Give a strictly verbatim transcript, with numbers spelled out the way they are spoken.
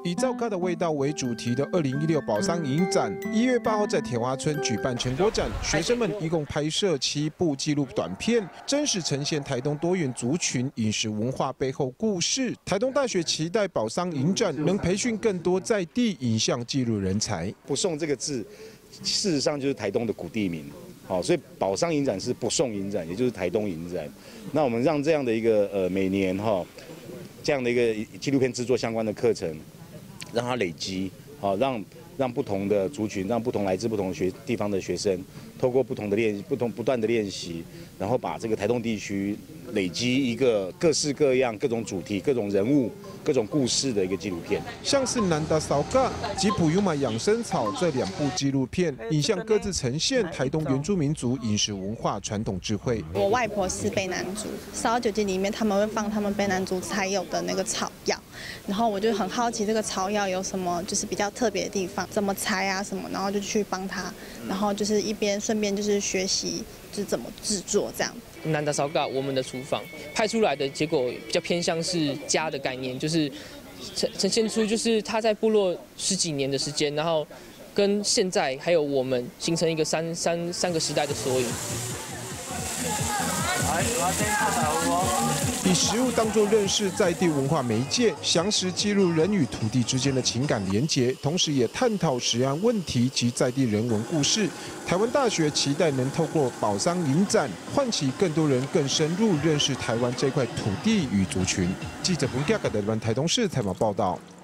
以皂咖的味道为主题的二零一六宝桑影展，一月八号在铁花村举办成果展，学生们一共拍摄七部纪录短片，真实呈现台东多元族群饮食文化背后故事。台东大学期待宝桑影展能培训更多在地影像记录人才。 不送这个字，事实上就是台东的古地名。好，所以宝桑影展是不送影展，也就是台东影展。那我们让这样的一个呃每年哈这样的一个纪录片制作相关的课程。 让它累积，好让让不同的族群，让不同来自不同学地方的学生，透过不同的练不同不断的练习，然后把这个台东地区累积一个各式各样、各种主题、各种人物、各种故事的一个纪录片。 像是南达扫嘎及普悠玛养生草这两部纪录片，影像各自呈现台东原住民族饮食文化传统智慧。 我外婆是卑南族，烧酒精里面他们会放他们卑南族才有的那个草药。 然后我就很好奇这个草药有什么就是比较特别的地方，怎么采啊什么，然后就去帮他，然后就是一边顺便就是学习就是怎么制作这样。 南达烧嘎我们的厨房拍出来的结果比较偏向是家的概念，就是呈呈现出就是他在部落十几年的时间，然后跟现在还有我们形成一个三三三个时代的缩影。 以食物当作认识在地文化媒介，详实记录人与土地之间的情感连结，同时也探讨食安问题及在地人文故事。台湾大学期待能透过宝桑影展，唤起更多人更深入认识台湾这块土地与族群。记者彭嘉的台湾台东市采访报道。